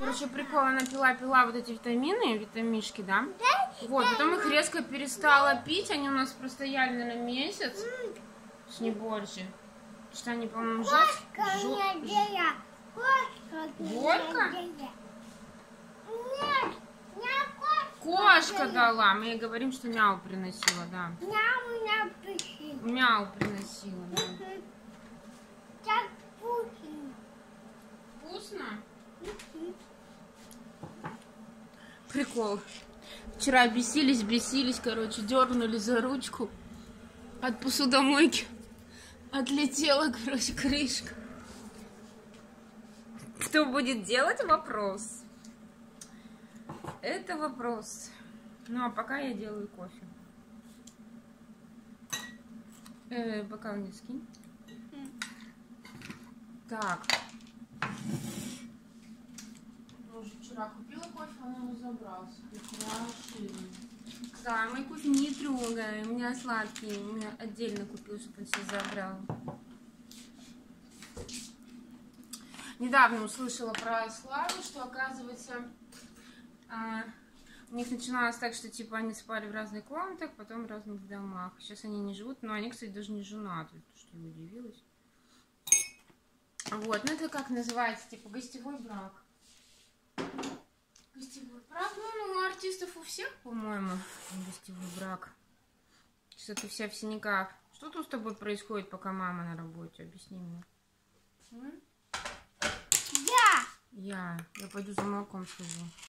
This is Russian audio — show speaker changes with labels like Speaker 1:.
Speaker 1: Короче, прикол, она пила вот эти витамишки, да? Вот, потом их резко перестала пить, они у нас простояли, наверное, месяц, не больше. Что они, по-моему, Горько? Кошка дала. Мы ей говорим, что мяу приносила, да. Мяу приносила, да.
Speaker 2: Так вкусно.
Speaker 1: Вкусно? Прикол. Вчера бесились, короче, дернули за ручку. От посудомойки отлетела, короче, крышка. Кто будет делать? Вопрос. Это вопрос. Ну, а пока я делаю кофе. Бокал не скинь. Так. Уже вчера купила кофе, он его забрался. Да, мой кофе не трогай. У меня сладкий. У меня отдельно купил, чтобы он себе забрал. Недавно услышала про Славу, что, оказывается, у них начиналось так, что типа они спали в разных комнатах, потом в разных домах. Сейчас они не живут, но они, кстати, даже не женаты, что я удивилась. Вот, ну это как называется, типа гостевой брак. Гостевой брак, ну у артистов у всех, по-моему, гостевой брак. Что-то вся в синяках. Что тут с тобой происходит, пока мама на работе? Объясни мне. Я пойду за молоком схожу.